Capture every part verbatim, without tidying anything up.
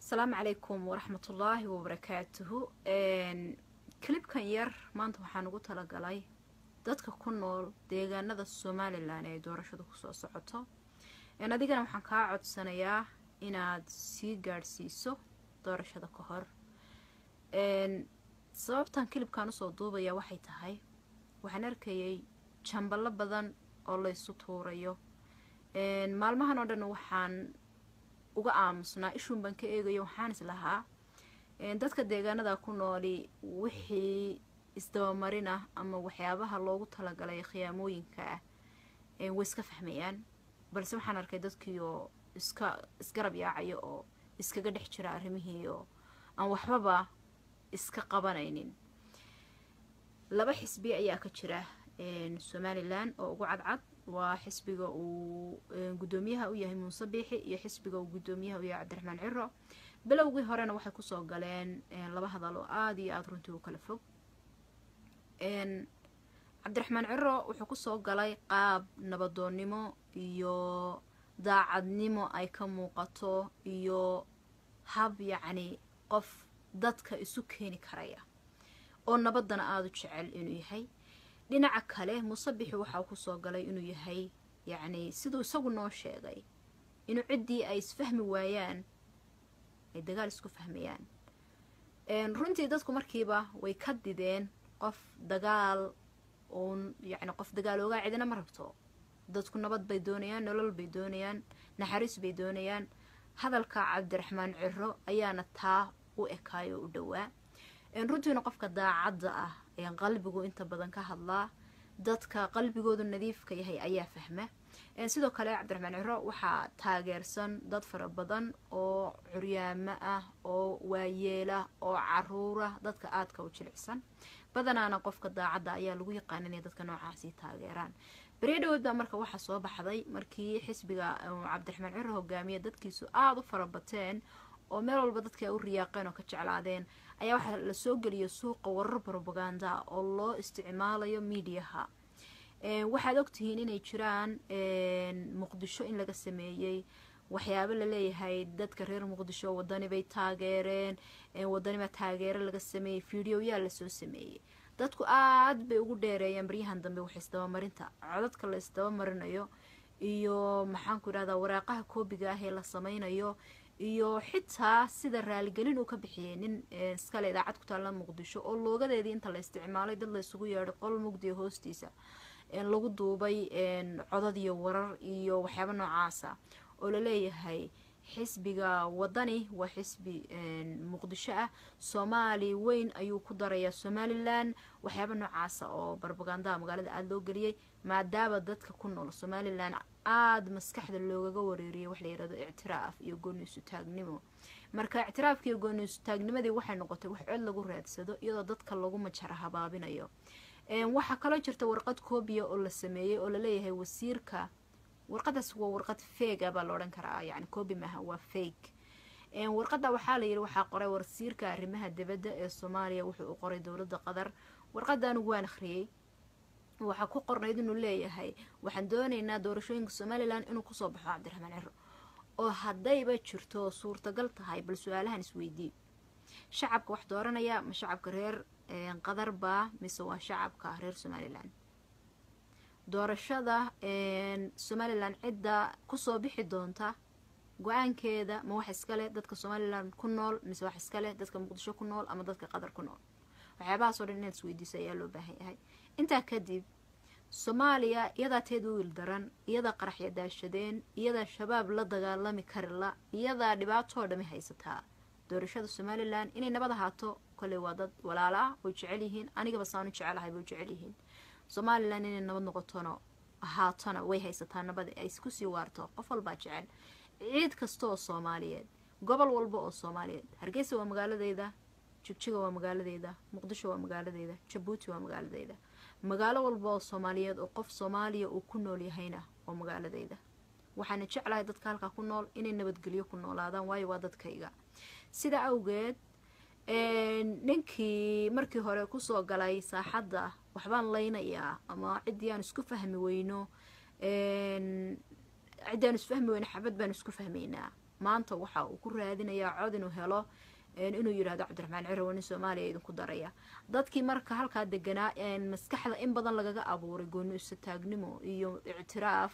السلام عليكم ورحمة الله وبركاته. كليب كان ير ما أنت وحنقول تلاقي dadka ku nool deegaanada Soomaaliland ee doorashadu ku soo socoto in adigana waxaan ka codsanayaa inaad sii gaarsiiso doorashada ka hor een sababtan kilibkan soo duubaya waxay tahay waxaan arkayay jambalo badan oo la isu tuurayo een maalmahan oo dhan waxaan uga aamusnaa ishuun ban ka eegayo waxaan islahaa een dadka deegaanada ku nooli wixii isdabamarin ah ama waxyaabaha loogu talagalay khiyaamooyinka ah ee way iska fahmayaan balse waxaan arkay dadkii oo iska isgarab yaacayo oo iskaga dhex jira arrimihii oo aan waxbaba iska qabanaynin laba xisbi ayaa ka jira een Somaliland oo ugu cadcad waa xisbiga uu gudoomiyaha u yahay Muuse Biixi iyo xisbiga uu gudoomiyaha u yahay Cabdiraxmaan Ciro bilowgii horena waxay ku soo galeen laba hadal oo aad iyo aad runtii u kala fog een Cabdiraxmaan Ciro wuxuu ku soo galay qaab nabadoonnimo iyo daacadnimo ay ka muuqato iyo hab yacni qof dadka isu keeni karaya oo nabadana aad u jecel inuu yahay dhinaca kale Muuse Biixi waxa uu ku soo galay inuu yahay yacni sidoo isagu noo sheegay inuu cidii ay isfahmi waayaan ay dagaal isku fahmayaan een runtii dadku markiiba way ka dideen qof dagaal oo yacni qof dagaal ooga cidina ma rabto dadku nabad bay doonayaan nolol bay doonayaan naxariis bay doonayaan hadalka Cabdiraxmaan Ciro ayaana taa u ekaayo u dhawaa in runtiina qofka daacadda ah ee qalbigu inta badan ka hadlaa dadka qalbigoodu nadiifka yahay ayaa fahma in sidoo kale Cabdiraxmaan Ciro waxa taageersan dad fara badan oo curyaamo ah oo waayeela oo caruura dadka aadka u jilicsan badanaana qofka daacadda ayaa lagu yaqaan inay dadka noocaasi taageeraan bareedowda marka waxa soo baxday markii xisbiga Cabdiraxmaan Ciro hogaamiye dadkiisu aad u fara bateen oo meel walba dadka u riyaaqeen oo ka jeclaadeen ayaa waxa la soo galiyay suuqa warar propaganda oo loo isticmaalayo meediyaha ee waxaad ogtihiin inay jiraan een Muqdisho in laga sameeyay waxyaabo la leeyahay dadka reer Muqdisho wadani bay taageereen ee wadani ma taageero laga sameeyay video yaa la soo sameeyay dadku aad bay ugu dheereeyeen bariyahan dambe wax isdaba marinta codadka la isdaba marinayo iyo maxaan ku yiraahdaa waraaqaha koobiga ah ee la sameeynayo iyo xitaa sida raali gelin uu ka bixiyay nin iska leeyahay idaacad ku taala Muqdisho oo loogadeedii inta la isticmaalay dad la isugu yeedhay qol mugdi hoostiisa in lagu duubay in codad iyo warar iyo waxyaabo noocaas ah oo la leeyahay xisbiga wadani waa xisbi Muqdisho ah Soomaali weyn ayuu ku darayaa Somaliland waxyaabo noocaas ah oo propaganda magaalada aad loo galiyay maadaama dadka ku nool Somaliland aad maskaxda loogaga wareeriyay wax la yiraahdo ictiraaf iyo gooni isu taagnimo marka ictiraafka iyo gooni isu taagnimadii waxay noqotay wax cod lagu raadsado iyadoo dadka lagu majara habaabinayo een waxa kale jirta warqad koobiya oo la sameeyay oo la leeyahay wasiirka warqadaas waa warqad fake ah baa la oran karaa yani koobi maaha waa fake een warqada waxa la yiri waxa qoray wasiirka arrimaha dibadda ee Soomaaliya wuxuu u qoray dawladda Qatar warqadan waan akhriyay waxa ku qornayd inuu leeyahay waxaan doonaynaa doorashooyinka Somaliland inuu ku soo baxo Cabdiraxmaan Ciro oo hadayba jirto suurtagal tahay bal su'aalahan isweydii shacabka wax dooranaya ma shacabka reer Qatar ba mise waa shacabka reer Somaliland doorashada een Somaliland cidda ku soo bixi doonta go'aankeeda ma wax iska leh dadka Somaliland ku nool mise wax iska leh dadka Muqdisho ku nool ama dadka Qatar ku nool waxyaabaha soo dhan inaad isweydiisay ayaa loo baahan yahay inta kadib Soomaaliya iyada teedu wiil daran iyada qaraxya daashadeen iyada shabaab la dagaalami karila iyada dhibaato dhami haysataa doorashada Somaliland inay nabad ahaato kale waa dad walaala oo jecel yihiin aniga basaan jecelahay oo jecel yihiin Somaliland inay nabad noqotono ahaatana way haysataa nabad ay isku sii waarto qof walba jecel ciid kasto oo Soomaaliyeed gobol walba oo Soomaaliyeed Hargeysa waa magaaladeeda Jigjiga waa magaaladeeda Muqdisho waa magaaladeeda Djibouti waa magaaladeeda magaalo walba oo Soomaaliyeed oo qof Soomaaliya uu ku nool yahayna oo magaaladeeda waxaan jeclahay dadka halka ku nool inay nabadgelyo ku noolaadaan waayo waa dadkayga sida awgeed een ninkii markii hore ku soo galay saaxadda waxbaan leynayaa ama cidii aan isku fahmi weyno een cidaan isfahmi weyna xabad baan isku fahmaynaa maanta waxa uu ku raadinayaa cod inuu helo inuu yiraahdo Cabdiraxmaan Ciro nin Soomaaliya idinku daraya dadkii marka halka deganaa in maskaxda in badan lagaga abuuray gooni isu taagnimo iyo ictiraaf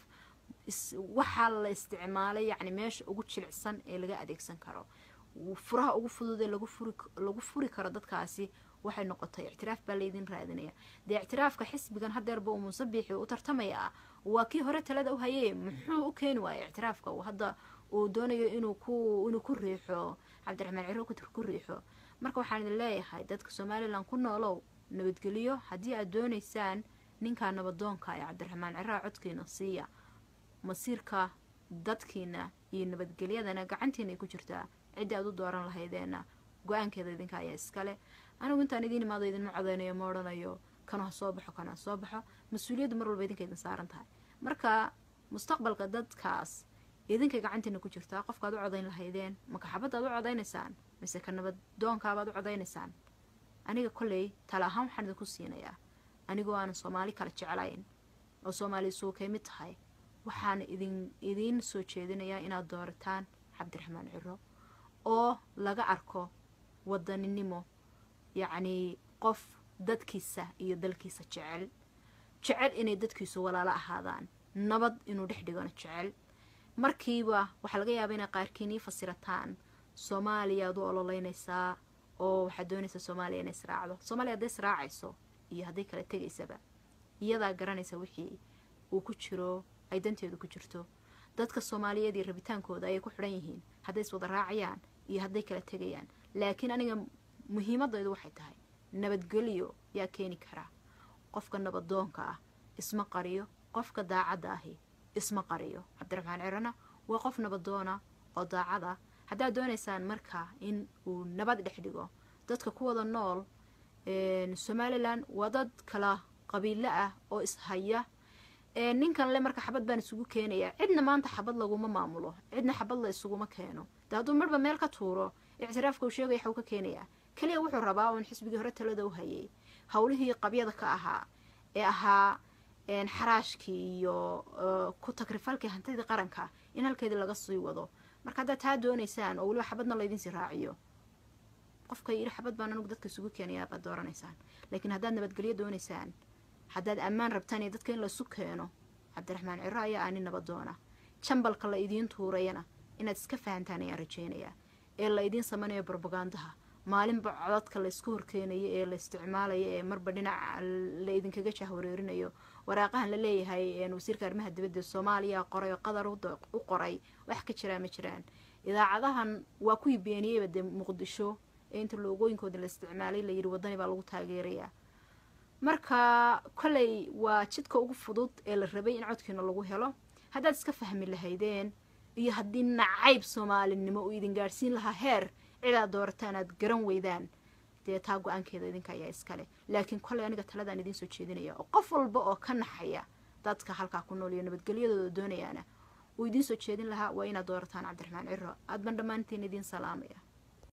waxa la isticmaalay yani meesha ugu jilicsan ee laga adeegsan karo furaha ugu fudud ee lagu furi lagu furi karo dadkaasi waxay noqotay ictiraaf baa leedin raadinaya de ictiraafka xisbigan hadeerba uu musabbixi u tartamaya waa kii hore talada u hayay muxuu u keen waayay ictiraafka uu hadda uu doonayo inuu ku inuu ku riixo Cabdiraxmaan Ciro ku riixo marka waxaan idin leeyahay dadka Soomaaliland ku noolow nabadgeliyo hadii aad doonaysaan ninka nabadoonka ee Cabdiraxmaan Ciro codkiina siiya masiirka dadkiina iyo nabadgelyadana gacantiina ku jirtaa cid aad u dooran lahaydeena go'aankeeda idinka ayaa iskale anigu intaan idin imaado idin ma cadeynayo ma oranayo kana soo baxo kana soo baxo mas'uuliyaddu mar walba idinka idin saaran tahay marka mustaqbalka dadkaas idinka gacantiina ku jirtaa qofka aad u codeyn lahaydeen marka xabad aad u codeynaysaan mise ka nabadoonka aad u codeynaysaan aniga kulay tala ahaan waxaan idinku siinayaa anigoo aan Soomaali kala jecelayn oo Soomaali soo ka mid tahay waxaan idin idin soo jeedinayaa inaad doorataan Cabdiraxmaan Ciro oo laga arko wadaninimo yacni qof dadkiisa iyo dalkiisa jecel jecel inay dadkiisu walaalo ahaadaan nabad inuu dhex dhigano jecel markiiba waxa laga yaabaa inay qaarkiin fasirataan Soomaaliya oo ololeynaysa oo waxa doonaysa Soomaaliya inay israacdo Soomaaliya hadday israacayso iyo hadday kala tagaysaba iyada garanaysa wixii uu ku jiro ay danteedu ku jirto dadka Soomaaliyeed ee rabitaankooda ay ku xiran yihiin hadday iswada raacayaan iyo hadday kala tagayaan laakiin aniga muhiimadaydu waxay tahay nabadgeliyo yaa keeni kara qofka nabadoonka ah isma qariyo qofka daacadda ahi isma qariyo Cabdiraxmaan Cirona waa qof nabadoona oo daacada hadda doonaysaan marka in uu nabad dhex dhigo dadka ku wada nool ee Somaliland wadad kala qabiilo ah oo is haya ee ninkan le marka xabad baan isugu keenaya cidna maanta xabad laguma maamulo cidna xabad la isugu ma keeno daadu marba meel ka tuuro ictiraafka uu sheegay waxa uu ka keenaya kaliya wuxuu rabaa in xisbiga hore talada u hayay hawlihii qabyada ka ahaa ee ahaa een xaraashkii iyo ku takrifalkii hantida qaranka in halkeedii laga sii wado marka hadda taa doonaysaan oo waliba xabadna la idin si raaciyo qofka yiri xabad baan anigu dadka isugu keenaya baad dooranaysaan laakiin haddaad nabadgelyo doonaysaan haddaad ammaan rabtaan dadka in la isu keeno Cabdiraxmaan Ciro ayaa aan nabadoona jambalka la idin tuurayana inaad iska fahantaan ayaan rajeynayaa ee la idin sameeyo propagandaha maalinba codadka la isku horkeenayo ee la isticmaalayo ee marba dhinac la idin kaga jahwareerinayo waraaqahan la leeyahay ee wasiirka arrimaha dibadda Soomaaliya qoray qadar u qoray wax ka jira ma jiraan idaacadahan waa ku beeniyay bad Muqdisho ee inta loogooyinkooda la isticmaalay la yiri wadani baa lagu taageerayaa marka kulay waa jidka ugu fudud ee la rabay in codkiina lagu helo haddaad iska fahmi lahaydeen iyo haddii nacayb Soomaalinimo uu idin gaarsiin lahaa heer cida doortaan aad garan weydaan dee taa go'aankeeda idinka ayaa iskale laakiin kulay aniga taladan idin soo jeedinaya oo qof walba oo ka naxaya dadka halka ku nool iyo nabadgelyadooda doonayana uu idin soo jeedin lahaa waa inaad doorataan Cabdiraxmaan Ciro aad ban dhamaantiin idin salaamaya